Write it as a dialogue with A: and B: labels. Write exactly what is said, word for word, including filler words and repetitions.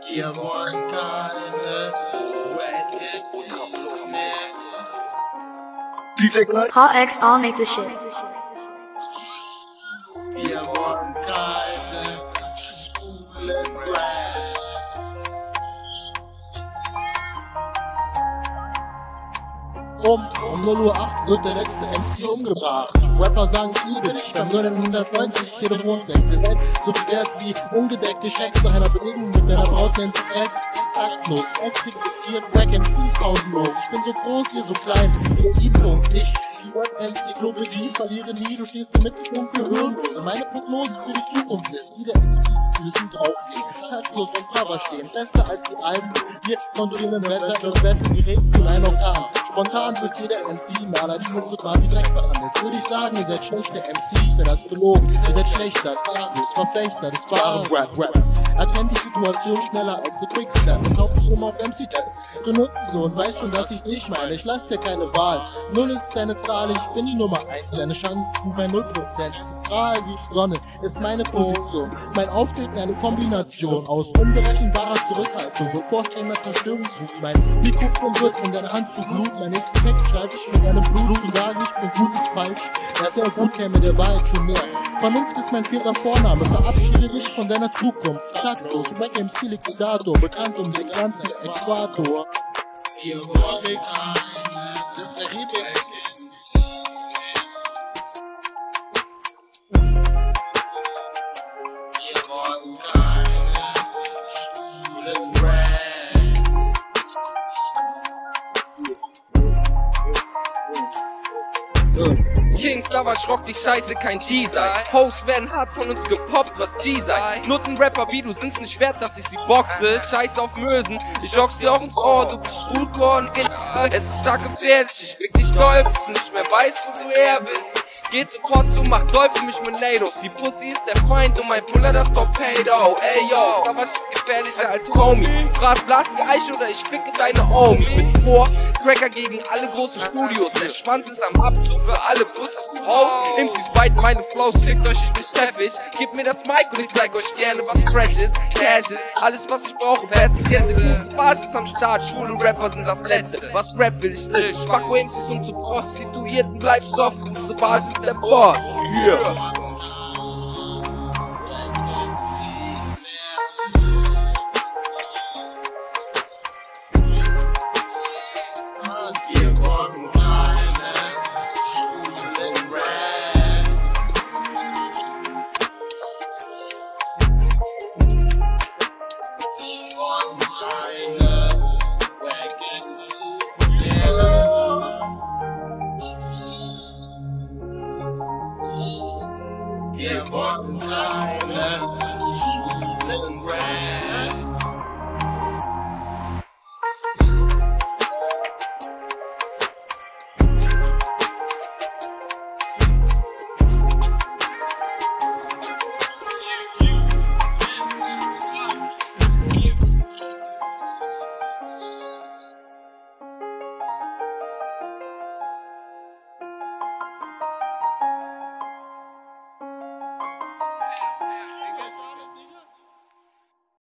A: Wir wollen keine Wack M Cs mehr.
B: D J Glide.
C: Hot X, I'll make this shit.
A: Wir wollen keine schwulen Raps. Um, um null Uhr acht wird der letzte M C umgebracht. Rapper sagen, ich liebe dich, beim neunhundertneunzig Telefon senkt ihr seid so viel wert wie ungedeckte Schecks nach einer Begegnung mit deiner Braut, nennt sie Ex. Taktlos, exekutiert, Wack M Cs pausenlos. Ich bin so groß, ihr so klein, wie der Ivo. Ich, die Web-Enzyklopädie, verliere nie, du stehst im Mittelpunkt für Hirnlose. Meine Prognose für die Zukunft ist, wieder M Cs müssen drauflegen, taktlos und Cover stehen, fester als die Alben. Wir kontrollieren den Wetter, doch werden die Rätsel ein Orkan. Spontan wird jeder M C mal als Schmutz und mal wie Dreck behandelt. Würde ich sagen, ihr seid schlechte M Cs, wäre das gelogen. Ihr seid schlechter, taktlos, Verfechter des wahren Rap-Rap. Erkennt die Situation schneller als die Quickstep. Kauft dich um auf M C-Dev. Du Nuttensohn, weißt schon, dass ich dich meine. Ich lass dir keine Wahl. Null ist deine Zahl, ich bin die Nummer eins. Deine Chancen bei null Prozent. Strahl wie die Sonne ist meine Position. Mein Auftreten eine Kombination aus unberechenbarer Zurückhaltung und vorstellender Zerstörungswut. Mein Mikrofon wird in deine Hand zu Blut. Mein nächsten Text schreibe ich mit einem Blut. Zu sagen, ich bin gut, ist falsch. Er ist ja gut, käme der Wahrheit schon mehr. Vernunft ist mein vierter Vorname. Verabschiede dich von deiner Zukunft. Taktlos, Wack M C Liquidator, bekannt um den ganzen Äquator. Wir wollen keine Wack M Cs. Wir wollen keine schwulen Raps.
D: Kings, aber schrock die Scheiße, kein Design. Hosts werden hart von uns gepoppt, was G sei. Nutten-Rapper wie du sind's nicht wert, dass ich sie boxe. Scheiß auf Mösen, ich jogg's dir auch ins Ohr, du bist Schulkorn. Es ist stark gefährlich, ich fick dich teufels, nicht mehr weißt, wo du her bist. Geht sofort zu, macht Teufel mich mit Nados. Die Pussy ist der Feind und mein Puller das Torpedo. Ey yo, Savage ist gefährlicher als Homie. Fraß, blas die Eiche oder ich ficke deine Omi. Mit vor, Tracker gegen alle großen Studios. Der Schwanz ist am Abzug für alle Busse. Oh, M Cs bite meine Flows, fickt euch, ich bin chefig. Gebt mir das Mic und ich zeig euch gerne, was fresh ist. Cash ist, alles was ich brauche, bestens jetzt. Savage ist am Start, Schwule Rapper sind das Letzte. Was Rap will ich nicht, Schwacko M Cs und zu Prostituierten bleib soft. Und Savage ist der Boss, yeah.
A: Wir wollen keine schwulen Raps. Wir wollen keine Wack M Cs mehr. Wir wollen keine